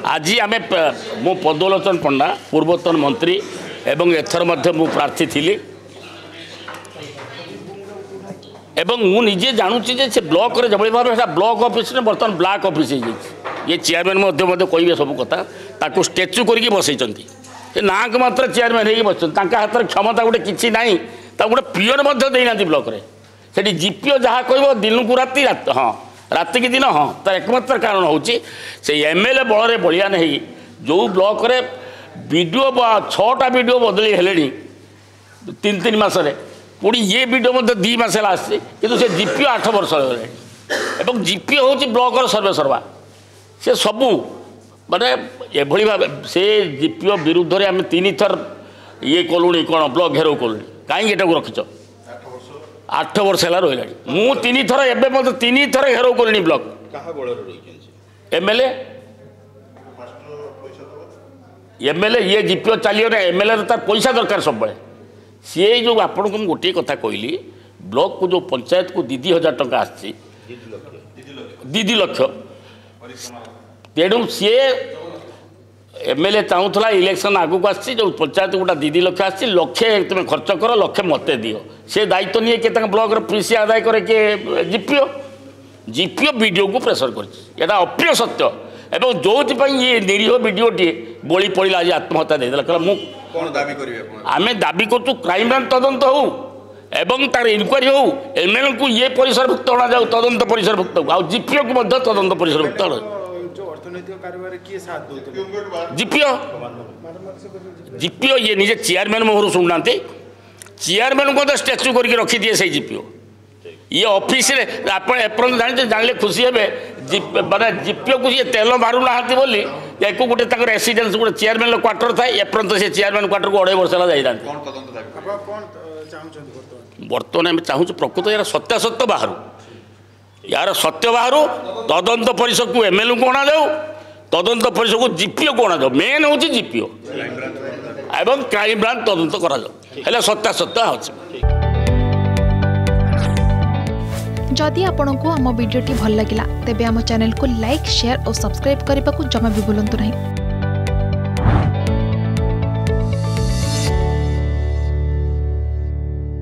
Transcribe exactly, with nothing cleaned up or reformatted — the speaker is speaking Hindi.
आज आम मो पद्मलोचन पंडा पूर्वतन मंत्री एवं एथर मध्य मु प्रार्थी थी एवं मु निजे जानुची जे से ब्लॉक रे जबली भाव ब्लॉक ऑफिस ने बर्तमान ब्लॉक ऑफिस हो ये चेयरमैन मध्य मध्य कहे सब कथा ताकू स्टेच्यू करके बसईचंती ना को मात्र चेयरमैन हो बस हाथ में क्षमता गोटे किसी ना गोटे पिओन देना ब्लॉक रे से जीपीओ जहाँ कह दिन को राति हाँ राति की दिन हाँ तार एकमात्र कारण हूँ से एमएलए बल बलियान हो जो ब्लॉक रे वीडियो छटा वीडियो बदली हेले तीन तीन मसरे पुणी ये वीडियो मतलब दी मस आसी कि से जीपीओ आठ वर्ष हो जीपीओ हूँ ब्लॉक सर्वे सर्वा से सबू माने एभली भाव से जीपीओ विरुद्ध में आम तीन थर ये कलुणी कौन ब्लॉक घेराव कलुणी कहीं एटा को रखिच आठ वर्ष है रहा मु तीन थर एवं मतलब तीन थर घेराव कलुणी ब्लॉक एमएलए एमएलए ये जीपीओ चलिए ना एमएलए तार पैसा दरकार सब सी जो आपन को गोटे कथा कहली ब्लॉक को जो पंचायत को दीदी हजार टंका आसी दीदी लक्ष तेणु सी एमएलए चाहूला इलेक्शन आगू आसी जो पंचायत गोटा दीदी लक्ष आसी लक्षे तुम खर्च कर लक्षे मत दियो से दायित्व नहीं कि ब्लॉक पीसी आदाय करे किए जीपीओ जीपीओ वीडियो को प्रेसर कर अप्रिय सत्य एवं जो ये निरीह वीडियोटी बड़ी पड़ा आज आत्महत्या देदेला कहला आम दाबी करूँ क्राइमब्रांच तदंत हो एवं तार इनक्वारी हो एमएलए को ये परिसरभुक्त अणा जाऊ तदंत परिसरभुक्त हो जीपीओ को तदंत परिसरभुक्त जीपीओ जीपीओ ये निजे चेयरमैन मोहर शुणुना चेयरमैन को तो स्टैच्यू करके रखी दिए से जीपीओ ये ऑफिस रे आपण एपर्यंत जाने जानले खुशी हेबे माने जीपीओ को ये तेल मारू ना बोली याको गोटे तक रेसिडेंस गोटे चेयरमैन क्वार्टर था एपर्यंत से चेयरमैन क्वार्टर को अढ़ाई वर्ष जाई बर्तमान आम चाहूँ प्रकृत यार सत्यासत्य बाहर यार सत्य बाहर तदंत परिषद को एमएलए को अणा जाऊ तदंत परिषद को जीपीओ को अणा जाऊ मेन हूँ जीपीओ एवं क्राइमब्रांच तदंत करा जाऊ सत्यासत्य अच्छे जदि आपंक आम भिडी भल लगा तेब आम चैनल को लाइक शेयर और सब्सक्राइब करने को जमा भी भूलु नहीं।